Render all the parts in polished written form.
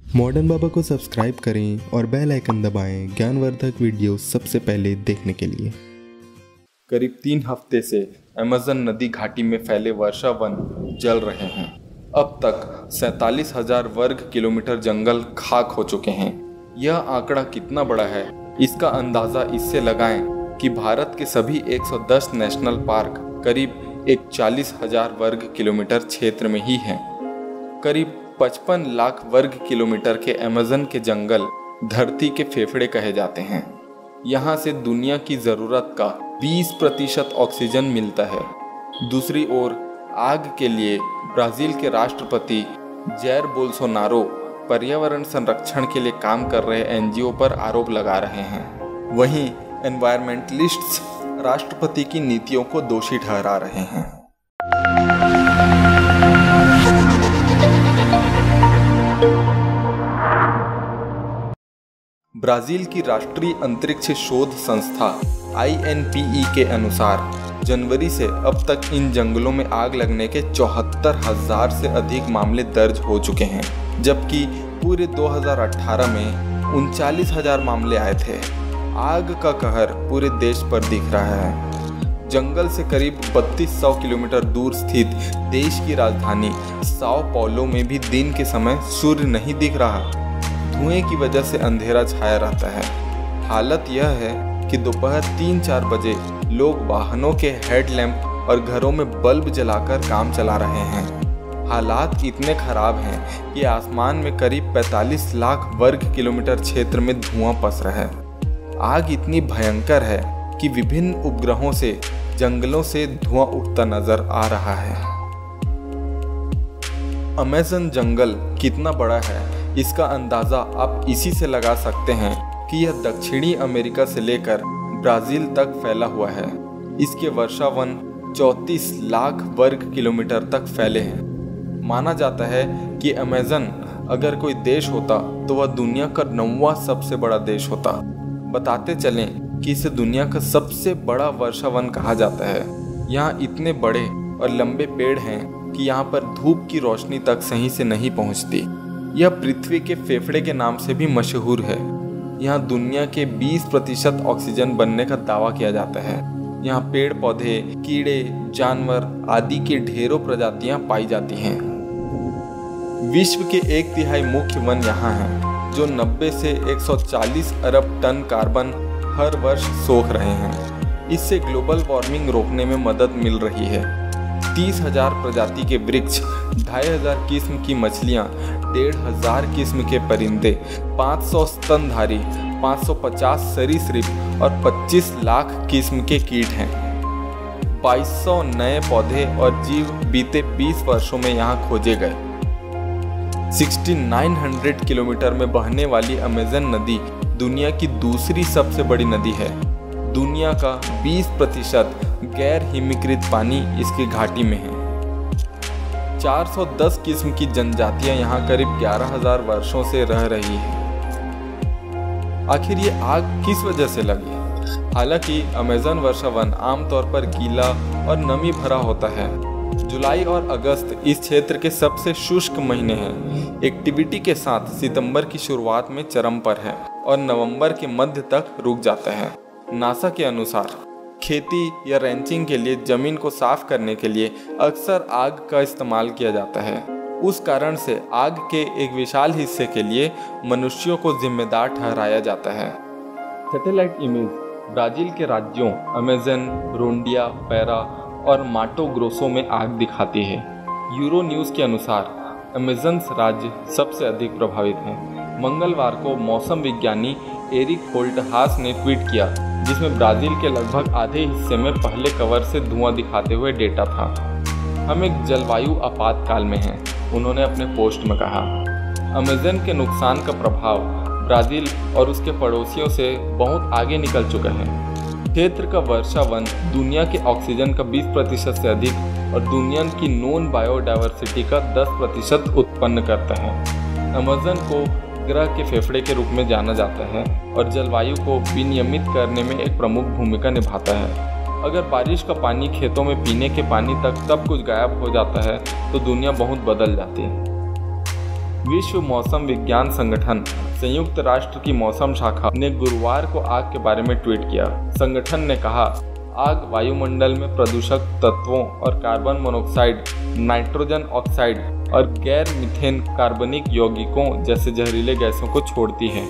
Modern बाबा को subscribe करें और बेल आइकन दबाएं ज्ञानवर्धक वीडियो सबसे पहले देखने के लिए। करीब 3 हफ्ते से अमेज़न नदी घाटी में फैले वर्षा वन जल रहे हैं। अब तक 47,000 वर्ग किलोमीटर जंगल खाक हो चुके हैं। यह आंकड़ा कितना बड़ा है, इसका अंदाज़ा इससे लगाएं कि भारत के सभी 110 नेशनल पार्क करीब 40,000 वर्ग किलोमीटर क्षेत्र में ही हैं। करीब 55 लाख वर्ग किलोमीटर के अमेज़न के जंगल धरती के फेफड़े कहे जाते हैं। यहाँ से दुनिया की ज़रूरत का 20% ऑक्सीजन मिलता है। दूसरी ओर आग के लिए ब्राज़ील के राष्ट्रपति जैर बोल्सोनारो पर्यावरण संरक्षण के लिए काम कर रहे एनजीओ पर आरोप लगा रहे हैं। वहीं एनवायरमेंटलिस्ट्स राष्ट्रपति की नीतियों को दोषी ठहरा रहे हैं। ब्राज़ील की राष्ट्रीय अंतरिक्ष शोध संस्था INPE के अनुसार जनवरी से अब तक इन जंगलों में आग लगने के 74,000 से अधिक मामले दर्ज हो चुके हैं, जबकि पूरे 2018 में 39,000 मामले आए थे। आग का कहर पूरे देश पर दिख रहा है। जंगल से करीब 3200 किलोमीटर दूर स्थित देश की राजधानी साओ पाउलो में भी दिन के समय सूर्य नहीं दिख रहा। धुएं की वजह से अंधेरा छाया रहता है। हालत यह है कि दोपहर 3-4 बजे लोग वाहनों के हेडलैम्प और घरों में बल्ब जलाकर काम चला रहे हैं। हालात इतने खराब हैं कि आसमान में करीब 45 लाख वर्ग किलोमीटर क्षेत्र में धुआं पसर है। आग इतनी भयंकर है कि विभिन्न उपग्रहों से जंगलों से धुआं उठता नजर आ रहा है। अमेज़न जंगल कितना बड़ा है, इसका अंदाज़ा आप इसी से लगा सकते हैं कि यह दक्षिणी अमेरिका से लेकर ब्राज़ील तक फैला हुआ है। इसके वर्षा वन 34 लाख वर्ग किलोमीटर तक फैले हैं। माना जाता है कि अमेज़न अगर कोई देश होता तो वह दुनिया का 9वां सबसे बड़ा देश होता। बताते चलें कि इसे दुनिया का सबसे बड़ा वर्षा वन कहा जाता है। यहाँ इतने बड़े और लंबे पेड़ हैं कि यहाँ पर धूप की रोशनी तक सही से नहीं पहुँचती। यह पृथ्वी के फेफड़े के नाम से भी मशहूर है। यहाँ दुनिया के 20% ऑक्सीजन बनने का दावा किया जाता है। यहाँ पेड़ पौधे, कीड़े, जानवर आदि की ढेरों प्रजातियाँ पाई जाती हैं। विश्व के 1/3 मुख्य वन यहाँ हैं, जो 90 से 140 अरब टन कार्बन हर वर्ष सोख रहे हैं। इससे ग्लोबल वार्मिंग रोकने में मदद मिल रही है। 30,000 प्रजाति के वृक्ष, 2,500 किस्म की मछलियाँ, 1,500 किस्म के परिंदे, 500 स्तनधारी, 550 सरीसृप और 25 लाख किस्म के कीट हैं। 2200 नए पौधे और जीव बीते 20 वर्षों में यहाँ खोजे गए। 6900 किलोमीटर में बहने वाली अमेज़न नदी दुनिया की दूसरी सबसे बड़ी नदी है। दुनिया का 20% गैर हिमीकृत पानी इसकी घाटी में है। 410 किस्म की जनजातियां यहाँ करीब 11,000 वर्षों से रह रही हैं। आखिर ये आग किस वजह से लगी? हालांकि अमेज़न वर्षा वन आमतौर पर गीला और नमी भरा होता है। जुलाई और अगस्त इस क्षेत्र के सबसे शुष्क महीने हैं। एक्टिविटी के साथ सितंबर की शुरुआत में चरम पर है और नवंबर के मध्य तक रुक जाता है। नासा के अनुसार खेती या रैंचिंग के लिए जमीन को साफ करने के लिए अक्सर आग का इस्तेमाल किया जाता है। उस कारण से आग के एक विशाल हिस्से के लिए मनुष्यों को जिम्मेदार ठहराया जाता है। सैटेलाइट इमेज ब्राज़ील के राज्यों अमेज़न, रोंडिया, पैरा और माटो ग्रोसो में आग दिखाती है। यूरो न्यूज़ के अनुसार अमेज़न राज्य सबसे अधिक प्रभावित है। मंगलवार को मौसम विज्ञानी एरिक होल्टहास ने ट्वीट किया, जिसमें ब्राज़ील के लगभग आधे हिस्से में पहले कवर से धुआं दिखाते हुए डेटा था। हम एक जलवायु आपातकाल में हैं, उन्होंने अपने पोस्ट में कहा। अमेज़न के नुकसान का प्रभाव ब्राज़ील और उसके पड़ोसियों से बहुत आगे निकल चुका है। क्षेत्र का वर्षा वन दुनिया के ऑक्सीजन का 20% से अधिक और दुनिया की नॉन बायोडायवर्सिटी का 10% उत्पन्न करता है। अमेज़न को ग्रह के फेफड़े के रूप में जाना जाता है और जलवायु को विनियमित करने में एक प्रमुख भूमिका निभाता है। अगर बारिश का पानी खेतों में पीने के पानी तक सब कुछ गायब हो जाता है तो दुनिया बहुत बदल जाती है। विश्व मौसम विज्ञान संगठन संयुक्त राष्ट्र की मौसम शाखा ने गुरुवार को आग के बारे में ट्वीट किया। संगठन ने कहा, आग वायुमंडल में प्रदूषक तत्वों और कार्बन मोनोऑक्साइड, नाइट्रोजन ऑक्साइड और गैर मीथेन कार्बनिक यौगिकों जैसे जहरीले गैसों को छोड़ती है।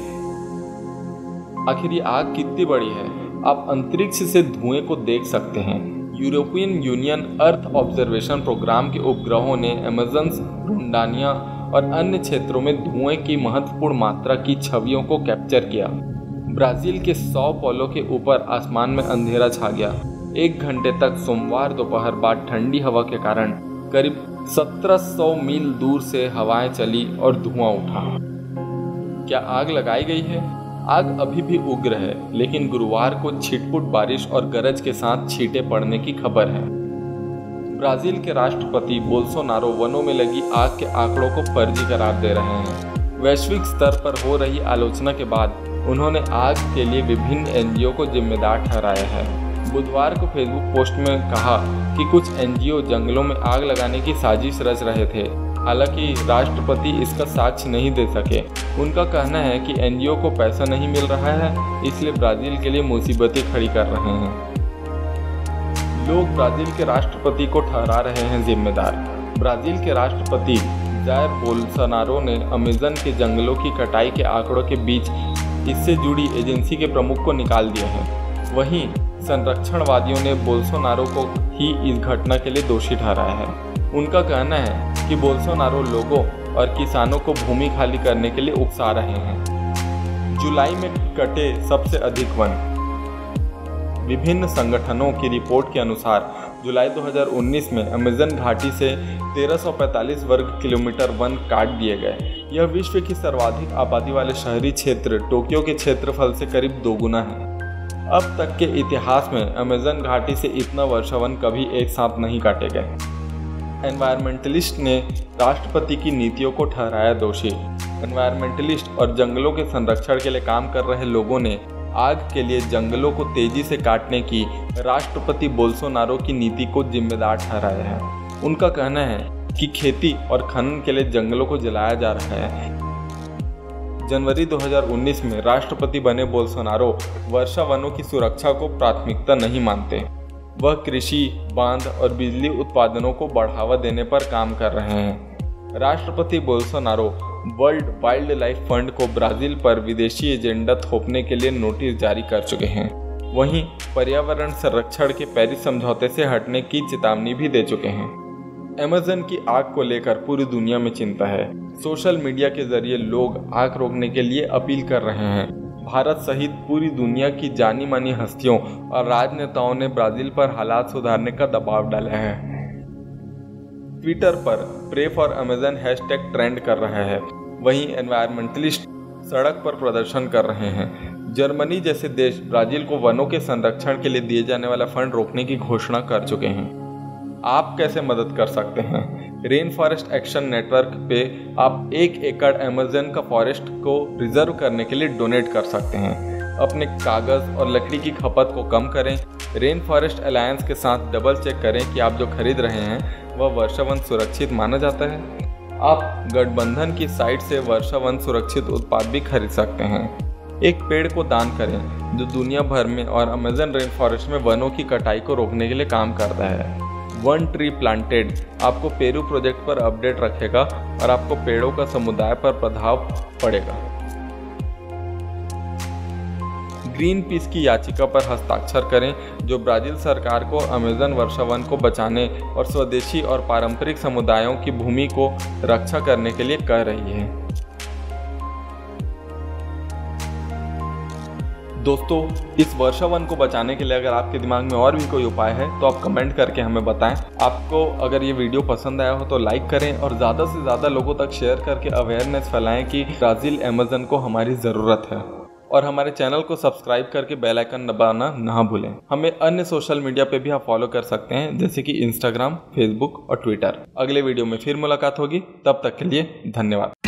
आखिर ये आग कितनी बड़ी है? आप अंतरिक्ष से धुएं को देख सकते हैं। European Union earth observation programme के उपग्रहों ने अमेज़न, रोंडानिया और अन्य क्षेत्रों में धुएं की महत्वपूर्ण मात्रा की छवियों को कैप्चर किया। ब्राजील के सौ पोलो के ऊपर आसमान में अंधेरा छा गया। 1 घंटे तक सोमवार दोपहर बाद ठंडी हवा के कारण करीब 1700 मील दूर से हवाएं चली और धुआं उठा। क्या आग लगाई गई है? आग अभी भी उग्र है, लेकिन गुरुवार को छिटपुट बारिश और गरज के साथ छींटे पड़ने की खबर है। ब्राजील के राष्ट्रपति बोल्सोनारो वनों में लगी आग के आंकड़ों को फर्जी करार दे रहे हैं। वैश्विक स्तर पर हो रही आलोचना के बाद उन्होंने आग के लिए विभिन्न एनजीओ को जिम्मेदार ठहराया है। बुधवार को फेसबुक पोस्ट में कहा कि कुछ एनजीओ जंगलों में आग लगाने की साजिश रच रहे थे। हालांकि राष्ट्रपति इसका साक्ष्य नहीं दे सके। उनका कहना है कि एनजीओ को पैसा नहीं मिल रहा है, इसलिए ब्राजील के लिए मुसीबतें खड़ी कर रहे हैं। लोग ब्राजील के राष्ट्रपति को ठहरा रहे हैं जिम्मेदार। ब्राजील के राष्ट्रपति जायर बोल्सोनारो ने अमेज़न के जंगलों की कटाई के आंकड़ों के बीच इससे जुड़ी एजेंसी के प्रमुख को निकाल दिया है। वहीं संरक्षणवादियों ने बोल्सोनारो को ही इस घटना के लिए दोषी ठहराया है। उनका कहना है कि बोल्सोनारो लोगों और किसानों को भूमि खाली करने के लिए उकसा रहे हैं। जुलाई में कटे सबसे अधिक वन। विभिन्न संगठनों की रिपोर्ट के अनुसार जुलाई 2019 में अमेज़न घाटी से 1345 वर्ग किलोमीटर वन काट दिए गए। यह विश्व की सर्वाधिक आबादी वाले शहरी क्षेत्र टोक्यो के क्षेत्रफल से करीब 2 गुना है। अब तक के इतिहास में अमेज़न घाटी से इतना वर्षावन कभी एक साथ नहीं काटे गए। एनवायरमेंटलिस्ट ने राष्ट्रपति की नीतियों को ठहराया दोषी। एनवायरमेंटलिस्ट और जंगलों के संरक्षण के लिए काम कर रहे लोगों ने आग के लिए जंगलों को तेजी से काटने की राष्ट्रपति बोल्सोनारो की नीति को जिम्मेदार ठहराया है। उनका कहना है कि खेती और खनन के लिए जंगलों को जलाया जा रहा है। जनवरी 2019 में राष्ट्रपति बने बोल्सोनारो वर्षा वनों की सुरक्षा को प्राथमिकता नहीं मानते। वह कृषि, बांध और बिजली उत्पादनों को बढ़ावा देने पर काम कर रहे हैं। राष्ट्रपति Bolsonaro world wild life fund को ब्राजील पर विदेशी एजेंडा थोपने के लिए नोटिस जारी कर चुके हैं। वहीं पर्यावरण संरक्षण के पेरिस समझौते से हटने की चेतावनी भी दे चुके हैं। अमेज़न की आग को लेकर पूरी दुनिया में चिंता है। सोशल मीडिया के जरिए लोग आग रोकने के लिए अपील कर रहे हैं। भारत सहित पूरी दुनिया की जानी मानी हस्तियों और राजनेताओं ने ब्राजील पर हालात सुधारने का दबाव डाला है। ट्विटर पर pray for Amazon hashtag trend कर रहा है। वहीं एनवायरमेंटलिस्ट सड़क पर प्रदर्शन कर रहे हैं। जर्मनी जैसे देश ब्राजील को वनों के संरक्षण के लिए दिए जाने वाला फंड रोकने की घोषणा कर चुके हैं। आप कैसे मदद कर सकते हैं? रेन फॉरेस्ट एक्शन नेटवर्क पे आप 1 एकड़ अमेज़न का फॉरेस्ट को रिजर्व करने के लिए डोनेट कर सकते हैं। अपने कागज़ और लकड़ी की खपत को कम करें। रेन फॉरेस्ट अलायंस के साथ डबल चेक करें कि आप जो खरीद रहे हैं वह वर्षावन सुरक्षित माना जाता है। आप गठबंधन की साइट से वर्षावन सुरक्षित उत्पाद भी खरीद सकते हैं। एक पेड़ को दान करें जो दुनिया भर में और अमेज़न रेन फॉरेस्ट में वनों की कटाई को रोकने के लिए काम करता है। 1 ट्री प्लांटेड आपको पेरू प्रोजेक्ट पर अपडेट रखेगा और आपको पेड़ों का समुदाय पर प्रभाव पड़ेगा। ग्रीन पीस की याचिका पर हस्ताक्षर करें जो ब्राजील सरकार को अमेज़न वर्षावन को बचाने और स्वदेशी और पारंपरिक समुदायों की भूमि को रक्षा करने के लिए कह रही है। दोस्तों, इस वर्षावन को बचाने के लिए अगर आपके दिमाग में और भी कोई उपाय है तो आप कमेंट करके हमें बताएं। आपको अगर ये वीडियो पसंद आया हो तो लाइक करें और ज़्यादा से ज़्यादा लोगों तक शेयर करके अवेयरनेस फैलाएं कि ब्राज़ील अमेज़न को हमारी ज़रूरत है। और हमारे चैनल को सब्सक्राइब करके बेल आइकन दबाना ना भूलें। हमें अन्य सोशल मीडिया पे भी आप फॉलो कर सकते हैं, जैसे कि इंस्टाग्राम, फेसबुक और ट्विटर। अगले वीडियो में फिर मुलाकात होगी, तब तक के लिए धन्यवाद।